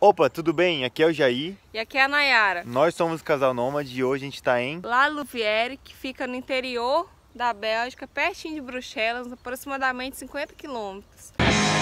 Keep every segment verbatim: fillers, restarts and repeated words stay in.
Opa, tudo bem? Aqui é o Jair. E aqui é a Nayara. Nós somos o Casal Nômade e hoje a gente está em La Louvière, que fica no interior da Bélgica, pertinho de Bruxelas, aproximadamente cinquenta quilômetros.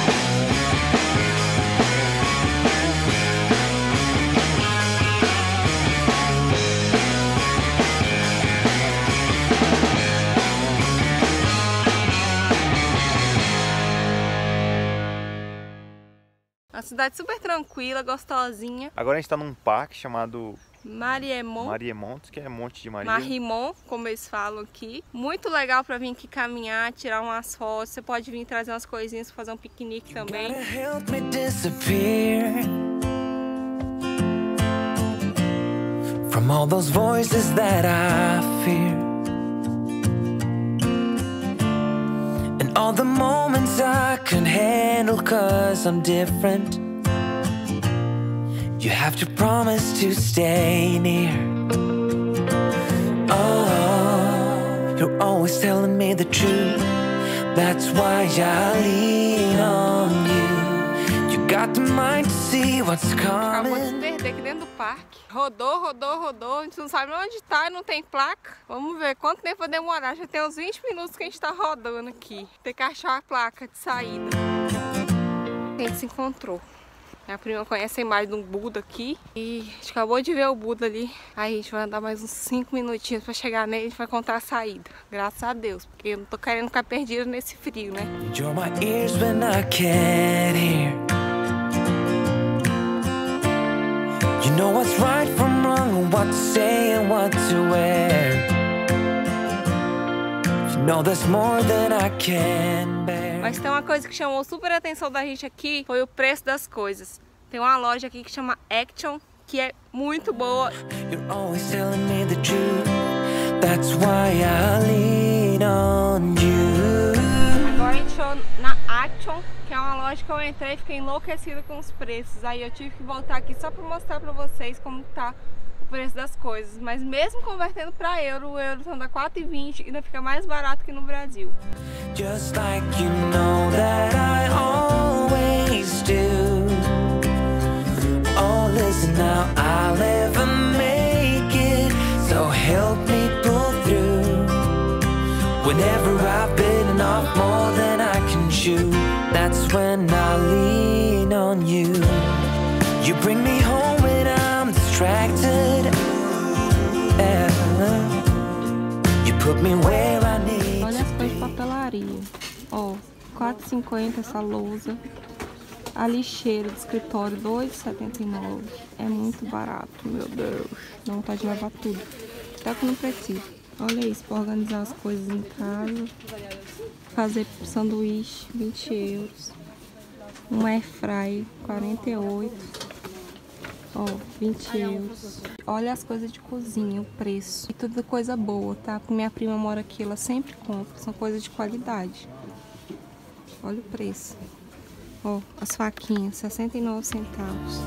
Uma cidade super tranquila, gostosinha. Agora a gente está num parque chamado Mariemont. Mariemont, que é Monte de Maria. Mariemont, como eles falam aqui. Muito legal para vir aqui caminhar, tirar umas fotos. Você pode vir trazer umas coisinhas para fazer um piquenique também. From all those voices that I fear, and all the moments I can handle, 'cause I'm different. You have to promise to stay near. Oh, you're always telling me the truth. That's why I lean on you. You got the mind to see what's coming. Acabou de perder aqui dentro do parque. Rodou, rodou, rodou. A gente não sabe onde tá e não tem placa. Vamos ver quanto tempo vai demorar. Já tem uns vinte minutos que a gente tá rodando aqui. Tem que achar a placa de saída. A gente se encontrou. Minha prima conhece a imagem de um Buda aqui e a gente acabou de ver o Buda ali. Aí a gente vai andar mais uns cinco minutinhos pra chegar nele e a gente vai encontrar a saída. Graças a Deus, porque eu não tô querendo ficar perdida nesse frio, né? You're my ears when I can't hear. You know what's right from wrong, what to say and what to wear. You know there's more than I can bear. Mas tem uma coisa que chamou super a atenção da gente aqui, foi o preço das coisas. Tem uma loja aqui que chama Action, que é muito boa. You're always telling me the truth. That's why I lean on you. Agora a gente chegou na Action, que é uma loja que eu entrei e fiquei enlouquecida com os preços. Aí eu tive que voltar aqui só para mostrar para vocês como tá o preço das coisas. Mas mesmo convertendo para euro, o euro tá quatro e vinte e ainda fica mais barato que no Brasil. Just like you know that I always do. Oh, listen now, I'll never make it, so help me pull through. Whenever I've bitten off more than I can chew, that's when I lean on you. You bring me home when I'm distracted, yeah. You put me where I need. Olha as coisas de papelaria. Ó, quatro e cinquenta essa lousa. A lixeira do escritório, dois e setenta e nove. É muito barato, meu Deus. Dá vontade de levar tudo. Até que não precisa. Olha isso, para organizar as coisas em casa. Fazer sanduíche, vinte euros. Um airfryer, quarenta e oito. Ó, vinte euros. Olha as coisas de cozinha, o preço. E tudo coisa boa, tá? Minha prima mora aqui, ela sempre compra. São coisas de qualidade. Olha o preço. Ó, as faquinhas, sessenta e nove centavos.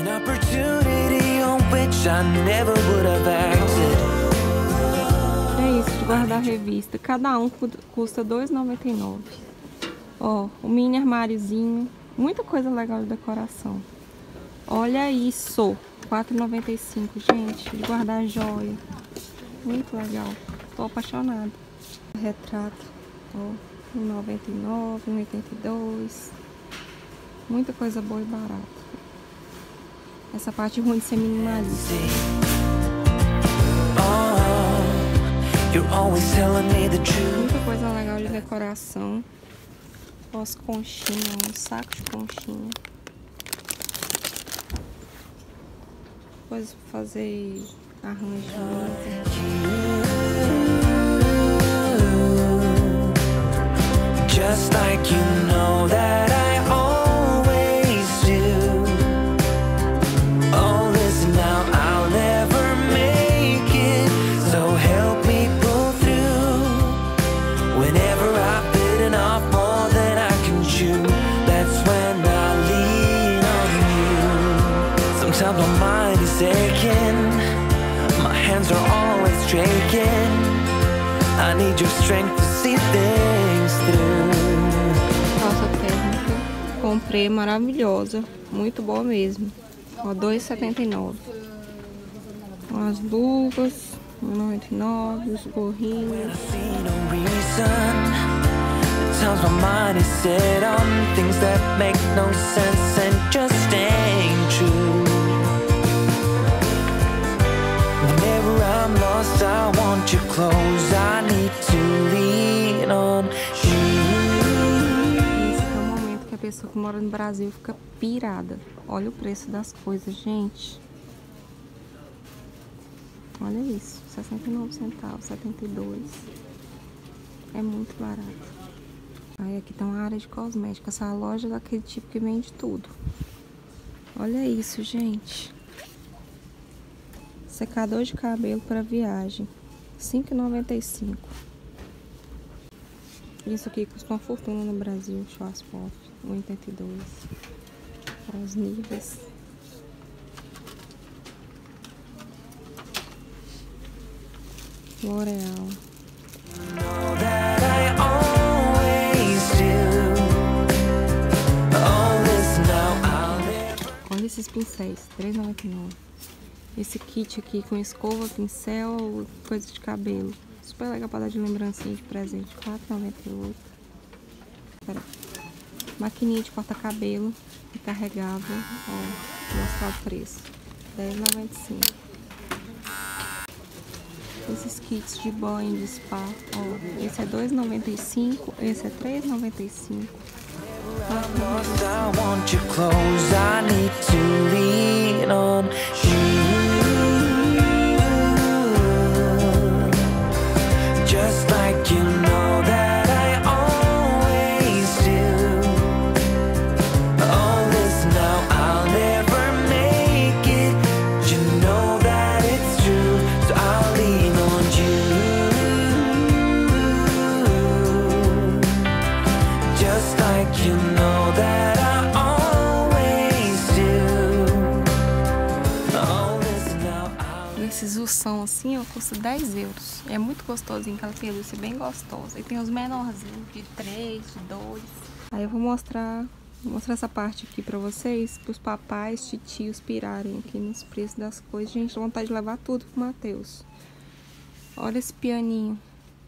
É isso, de guardar revista. Cada um custa dois e noventa e nove. Ó, o mini armáriozinho. Muita coisa legal de decoração. Olha isso, quatro e noventa e cinco, gente, de guardar joia. Muito legal, tô apaixonada. Retrato, ó, um e noventa e nove, um e oitenta e dois. Muita coisa boa e barata. Essa parte ruim de ser minimalista. Muita coisa legal de decoração. Ó, as conchinhas, um saco de conchinha. Coisas pra fazer arranjo. Just like you know that I always do. Oh, listen now, I'll never make it, so help me pull through. Whenever I've bitten off more than I can chew, that's when I lean on you. Sometimes my mind is aching, my hands are always shaking. I need your strength to see things through. Calça térmica, comprei, maravilhosa, muito boa mesmo. Ó, dois e setenta e nove. As luvas, um e noventa e nove, os gorrinhos. Times my mind is set on things that make no sense and just ain't true. Whenever I'm lost, I want you close. I need to lean on you. Esse é o momento que a pessoa que mora no Brasil fica pirada. Olha o preço das coisas, gente. Olha isso, sessenta e nove centavos, setenta e dois. É muito barato. Aí aqui tá uma área de cosmética. Essa loja é daquele tipo que vende tudo. Olha isso, gente. Secador de cabelo para viagem. cinco e noventa e cinco. Isso aqui custa uma fortuna no Brasil. Schwarzkopf, um e oitenta e dois. Os níveis. L'Oreal. Olha esses pincéis, três e noventa e nove. Esse kit aqui com escova, pincel, coisa de cabelo. Super legal para dar de lembrancinha de presente. quatro e noventa e oito. Pera. Maquininha de corta-cabelo recarregável. Ó, vou mostrar o preço. dez e noventa e cinco. Esses kits de banho de spa, ó, esse é dois e noventa e cinco, esse é três e noventa e cinco. Just like you know that I always do. All this now I'll never make it. You know that it's true, so I'll lean on you. Just like you know that I always do. All this now I'll... Esses ursão assim, ó, custa dez euros. É muito gostosinho, aquela pelúcia bem gostosa. E tem os menorzinhos de três, de dois. Aí eu vou mostrar, vou mostrar essa parte aqui pra vocês, pros papais, titios pirarem aqui nos preços das coisas. Gente, dá vontade de levar tudo pro Matheus. Olha esse pianinho.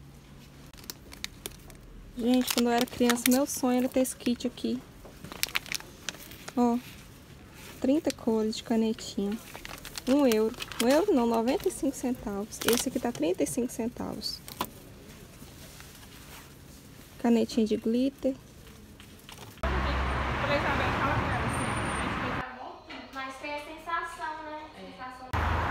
Gente, quando eu era criança, meu sonho era ter esse kit aqui. Ó, trinta cores de canetinha. Um euro. Um euro não, noventa e cinco centavos. Esse aqui tá trinta e cinco centavos. Canetinha de glitter. Mas tem a sensação, né? Sensação.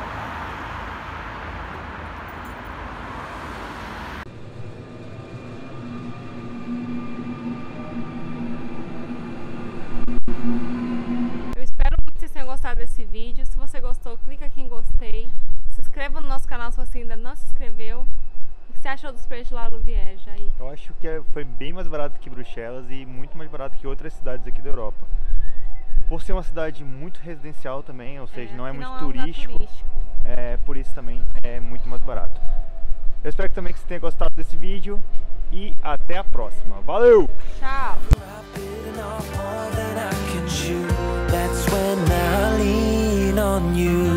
Eu espero muito que vocês tenham gostado desse vídeo. Se você gostou, clica aqui em gostei. Se inscreva no nosso canal se você ainda não se inscreveu. O que você achou dos preços de La Louvière, Jair? Eu acho que foi bem mais barato que Bruxelas e muito mais barato que outras cidades aqui da Europa. Por ser uma cidade muito residencial também, ou seja, é, não é muito não turístico, é, um turístico. É, por isso também é muito mais barato. Eu espero que também que você tenha gostado desse vídeo e até a próxima. Valeu! Tchau! That's when I lean on you.